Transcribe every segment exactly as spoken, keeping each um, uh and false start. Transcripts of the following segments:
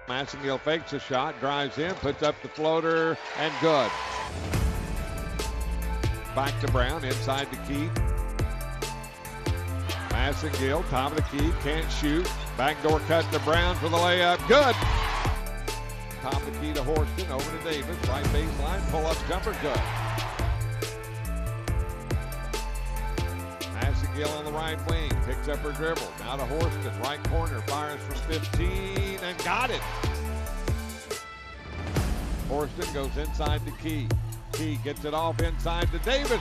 Massengill fakes a shot, drives in, puts up the floater, and good. Back to Brown, inside to Keith. Massengill, top of the key, can't shoot. Backdoor cut to Brown for the layup, good. Top of the key to Horston, over to Davis, right baseline, pull up jumper, good. Massengill on the right wing, picks up her dribble, now to Horston, right corner, fires from fifteen, and got it. Horston goes inside to Key. Key gets it off inside to Davis.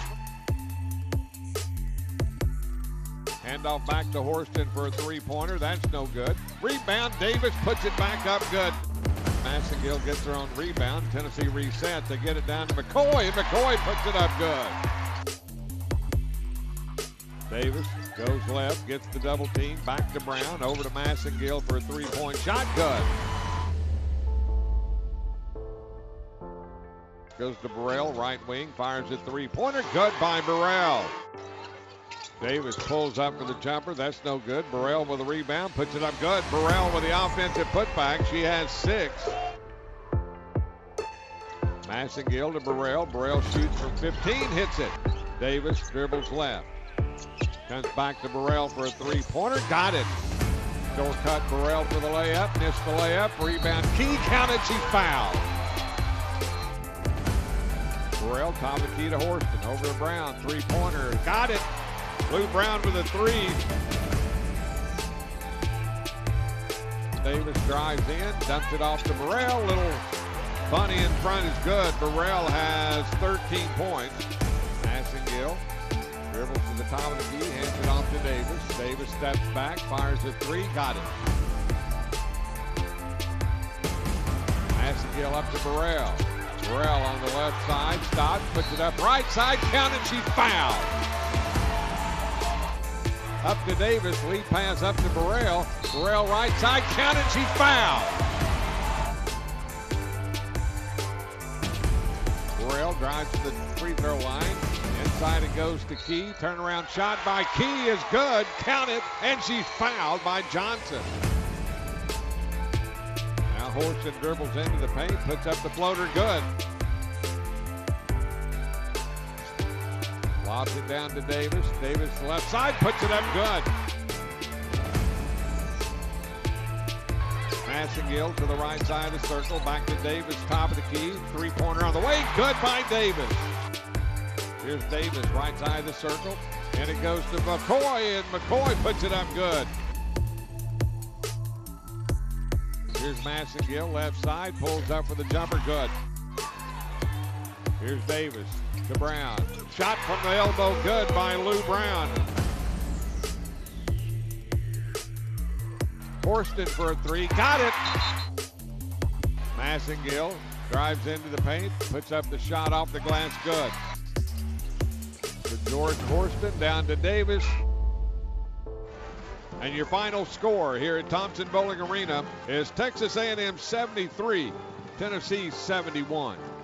Handoff back to Horston for a three-pointer. That's no good. Rebound. Davis puts it back up good. Massengill gets her own rebound. Tennessee resets. They get it down to McCoy, and McCoy puts it up good. Davis goes left, gets the double team. Back to Brown. Over to Massengill for a three-point shot. Good. Goes to Burrell, right wing. Fires a three-pointer. Good by Burrell. Davis pulls up for the jumper. That's no good. Burrell with a rebound. Puts it up good. Burrell with the offensive putback. She has six. Massengill to Burrell. Burrell shoots from fifteen. Hits it. Davis dribbles left. Comes back to Burrell for a three-pointer. Got it. Door cut Burrell for the layup. Missed the layup. Rebound. Key counted. She fouled. Burrell, top of the key to Horston. Over to Brown. Three-pointer. Got it. Lou Brown with a three. Davis drives in, dumps it off to Burrell. Little bunny in front is good. Burrell has thirteen points. Massengill dribbles to the top of the key, hands it off to Davis. Davis steps back, fires a three, got it. Massengill up to Burrell. Burrell on the left side, stops, puts it up right side, counted, she fouled. Up to Davis, lead pass up to Burrell. Burrell right side, counted, she fouled. Burrell drives to the free throw line. Inside it goes to Key. Turnaround shot by Key is good. Counted, and she's fouled by Johnson. Now Horston dribbles into the paint, puts up the floater, good. Lobs it down to Davis. Davis left side, puts it up good. Massengill to the right side of the circle. Back to Davis, top of the key. Three-pointer on the way, good by Davis. Here's Davis, right side of the circle. And it goes to McCoy, and McCoy puts it up good. Here's Massengill, left side, pulls up for the jumper, good. Here's Davis to Brown. Shot from the elbow, good by Lou Brown. Horston for a three, got it. Massengill drives into the paint, puts up the shot off the glass, good. To George Horston, down to Davis. And your final score here at Thompson Bowling Arena is Texas A and M seventy-three, Tennessee seventy-one.